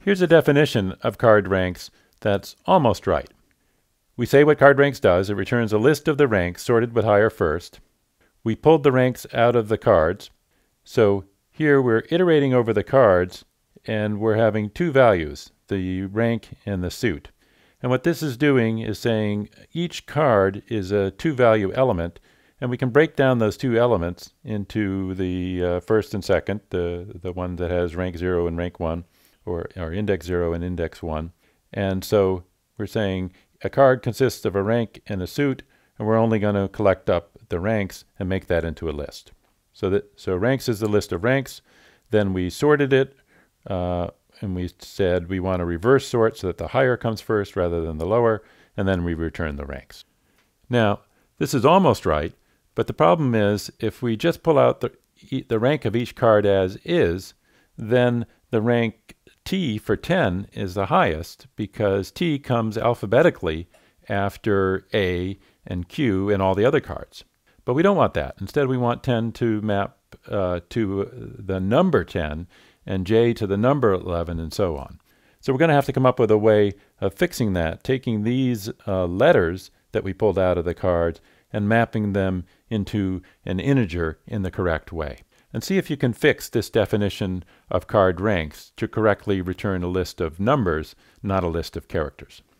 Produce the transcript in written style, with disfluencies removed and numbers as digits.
Here's a definition of card ranks that's almost right. We say what card ranks does. It returns a list of the ranks sorted with higher first. We pulled the ranks out of the cards. So here we're iterating over the cards and we're having two values, the rank and the suit. And what this is doing is saying each card is a two-value element, and we can break down those two elements into the first and second, the one that has rank 0 and rank 1, or index 0 and index 1. And so we're saying a card consists of a rank and a suit, and we're only going to collect up the ranks and make that into a list. So ranks is the list of ranks. Then we sorted it, and we said we want to reverse sort so that the higher comes first rather than the lower, and then we return the ranks. Now, this is almost right, but the problem is if we just pull out the rank of each card as is, then the rank T for 10 is the highest because T comes alphabetically after A and Q and all the other cards. But we don't want that. Instead, we want 10 to map to the number 10 and J to the number 11 and so on. So we're going to have to come up with a way of fixing that, taking these letters that we pulled out of the cards and mapping them into an integer in the correct way. And see if you can fix this definition of card ranks to correctly return a list of numbers, not a list of characters.